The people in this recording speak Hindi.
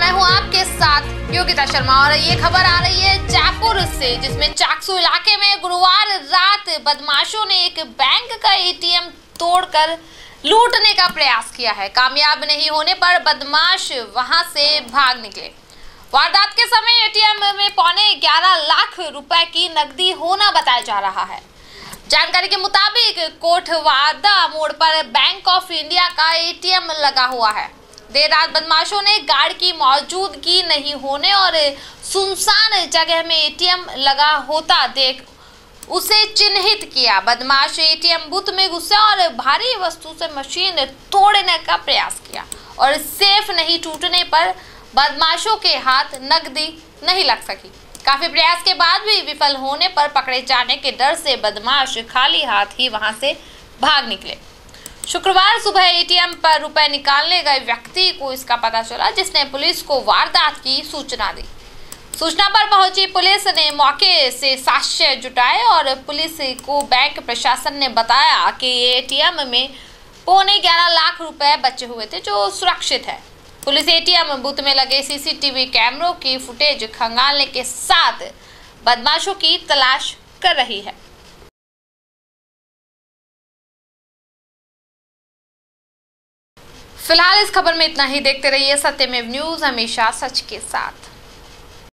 मैं हूं आपके साथ योगिता शर्मा और ये खबर आ रही है जयपुर से, जिसमें चाकसू इलाके में गुरुवार रात बदमाशों ने एक बैंक का एटीएम तोड़कर लूटने का प्रयास किया है। कामयाब नहीं होने पर बदमाश वहां से भाग निकले। वारदात के समय एटीएम में 11.25 लाख रुपए की नकदी होना बताया जा रहा है। जानकारी के मुताबिक कोटवादा मोड़ पर बैंक ऑफ इंडिया का एटीएम लगा हुआ है। देर रात बदमाशों ने गार्ड की मौजूदगी नहीं होने और सुनसान जगह में एटीएम लगा होता देख उसे चिन्हित किया। बदमाश एटीएम बूथ में घुसे और भारी वस्तु से मशीन तोड़ने का प्रयास किया और सेफ नहीं टूटने पर बदमाशों के हाथ नकदी नहीं लग सकी। काफी प्रयास के बाद भी विफल होने पर पकड़े जाने के डर से बदमाश खाली हाथ ही वहां से भाग निकले। शुक्रवार सुबह एटीएम पर रुपए निकालने गए व्यक्ति को इसका पता चला, जिसने पुलिस को वारदात की सूचना दी। सूचना पर पहुंची पुलिस ने मौके से साक्ष्य जुटाए और पुलिस को बैंक प्रशासन ने बताया कि एटीएम में 11.25 लाख रुपए बचे हुए थे, जो सुरक्षित है। पुलिस एटीएम बूथ में लगे सीसीटीवी कैमरों की फुटेज खंगालने के साथ बदमाशों की तलाश कर रही है। फिलहाल इस खबर में इतना ही। देखते रहिए सत्यमेव न्यूज, हमेशा सच के साथ।